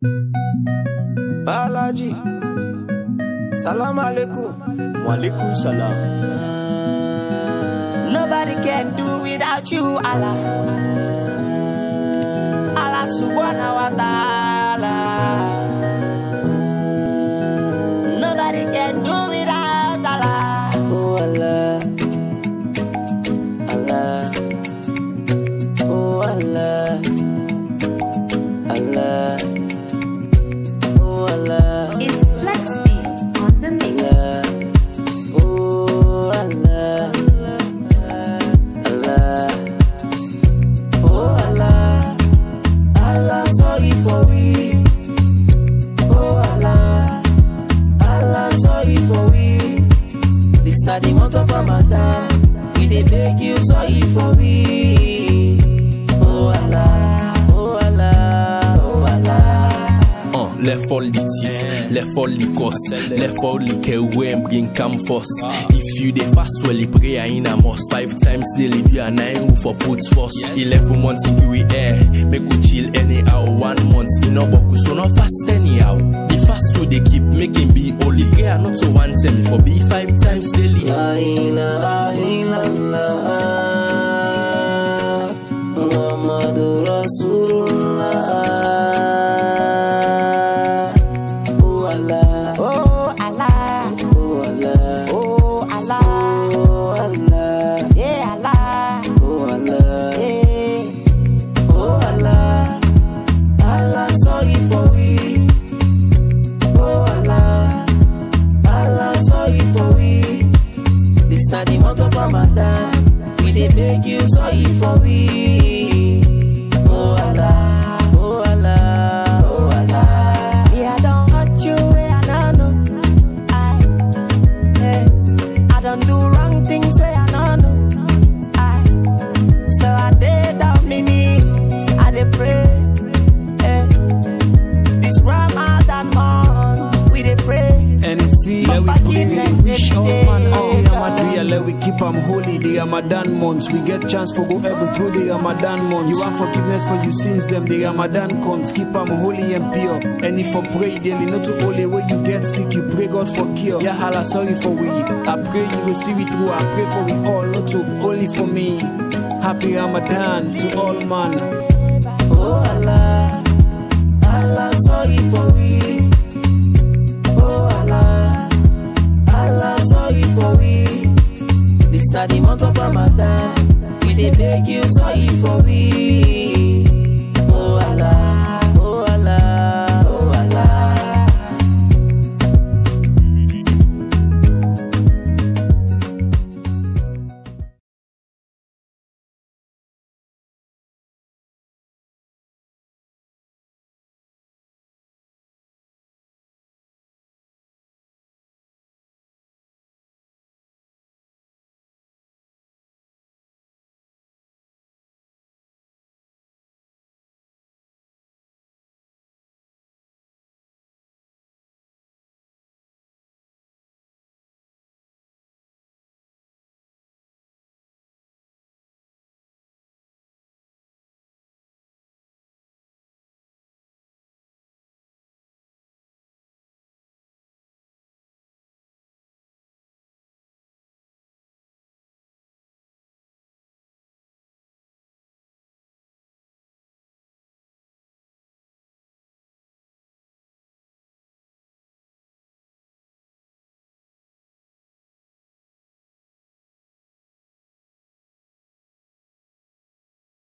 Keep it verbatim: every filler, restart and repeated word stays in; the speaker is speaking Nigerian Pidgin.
Balaji, salam alaikum. Wa alaikum salam. Nobody can do without you, Allah. Allah subhanahu wa ta'ala. Nobody can do without Allah. Oh Allah, Allah, oh Allah, Allah, oh Allah. It's Flexby on the mix. Allah, oh Allah, Allah, oh Allah, Allah sorry for we. Oh Allah, Allah sorry for we. This not the month of Ramadan. We dey beg you sorry for we. Oh Allah, oh Allah, oh Allah. Uh, left all the thief, left all the cost, left all the care when bring come first. If you dey fast well, you pray in a must. Five times daily, do a nine roof for put first. Eleven months in we air, make we chill anyhow. One month in a boku, so no fast anyhow. The fast to they keep making be only prayer not to one tell me for be five times daily. La ilaha illallah, Muhammadur Rasulullah. Oh Allah, Oh Allah, oh Allah, oh Allah, oh Allah, yeah Allah, oh Allah, yeah. oh Allah. Allah sorry for we. Oh Allah, Allah sorry for we. This not the month of Ramadan. We dey beg you sorry for we. Oh Allah, oh Allah, oh Allah. Yeah, I don't hurt you where I don't know. I, hey, I don't do wrong things where I don't know. I, so I did down my knees, I did pray. Hey, this Ramadan month, we did pray. N C, let we put it, wish all man all Ramadan. Let we keep them holy, the Ramadan months. We get chance for go heaven through the Ramadan months. You want forgiveness for your sins, them the Ramadan comes. Keep them holy and pure. And if for pray daily, not to only when you get sick, you pray God for cure. Yeah, Allah, sorry for we. I pray you will see it through. I pray for we all, not to only for me. Happy Ramadan to all man. Oh Allah, Allah sorry for we. Oh Allah, Allah sorry for we. This not the month of Ramadan. We dey beg you sorry for we.